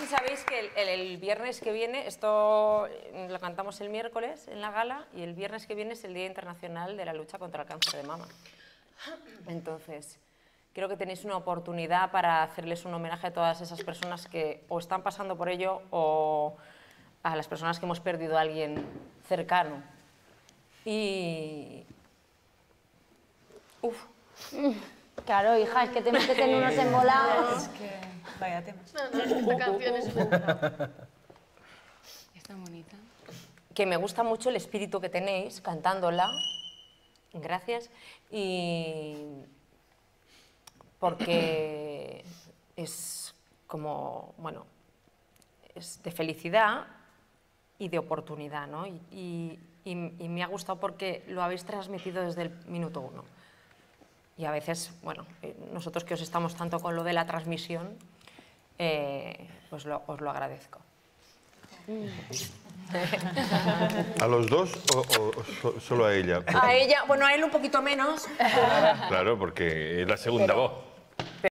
sabéis que el viernes que viene, esto lo cantamos el miércoles en la gala, y el viernes que viene es el Día Internacional de la Lucha contra el Cáncer de Mama. Entonces, creo que tenéis una oportunidad para hacerles un homenaje a todas esas personas que o están pasando por ello o a las personas que hemos perdido a alguien cercano. Y... Uf. Claro, hija, es que te metes en unos embolados. Es que... Vaya temas. No, esta canción es una... Es tan bonita. Que me gusta mucho el espíritu que tenéis cantándola. Gracias. Y... porque es como, bueno, es de felicidad y de oportunidad, ¿no? Y me ha gustado porque lo habéis transmitido desde el minuto uno. Y a veces, bueno, nosotros que os estamos tanto con lo de la transmisión, pues os lo agradezco. ¿A los dos o solo a ella? A ella, bueno, a él un poquito menos. Claro, porque es la segunda voz.